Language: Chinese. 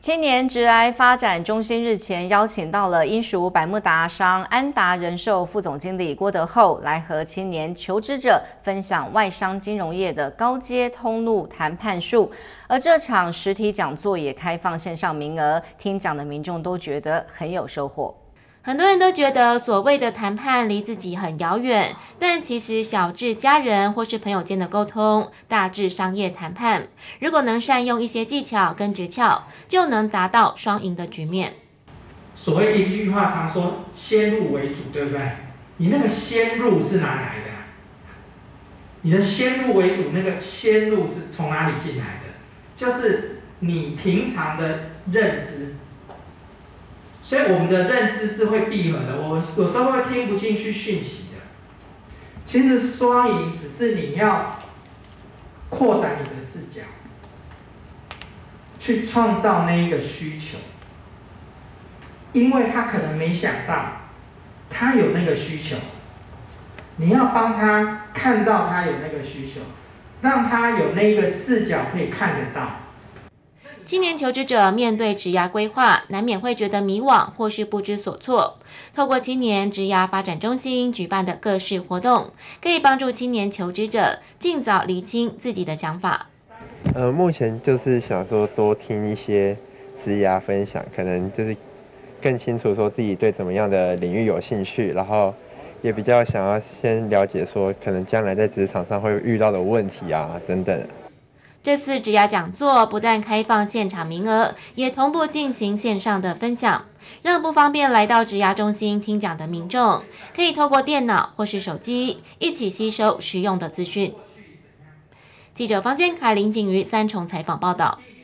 青年职涯发展中心日前邀请到了英属百慕达商安达人寿副总经理郭德厚来和青年求职者分享外商金融业的高阶通路谈判术。而这场实体讲座也开放线上名额，听讲的民众都觉得很有收获。 很多人都觉得所谓的谈判离自己很遥远，但其实小至家人或是朋友间的沟通，大至商业谈判，如果能善用一些技巧跟诀窍，就能达到双赢的局面。 所谓一句话常说先入为主，对不对？你那个先入是哪里来的？你的先入为主那个先入是从哪里进来的？就是你平常的认知。所以我们的认知是会闭合的，我们有时候会听不进去讯息的。其实双赢只是你要扩展你的视角，去创造那一个需求，因为他可能没想到他有那个需求，你要帮他看到他有那个需求，让他有那个视角可以看得到。 青年求职者面对职涯规划，难免会觉得迷惘或是不知所措。透过青年职涯发展中心举办的各式活动，可以帮助青年求职者尽早厘清自己的想法。 目前就是想说多听一些职涯分享，可能就是更清楚说自己对怎么样的领域有兴趣，然后也比较想要先了解说可能将来在职场上会遇到的问题啊等等。 这次职涯讲座不但开放现场名额，也同步进行线上的分享，让不方便来到职涯中心听讲的民众，可以透过电脑或是手机一起吸收实用的资讯。记者方坚凯、林景瑜三重采访报道。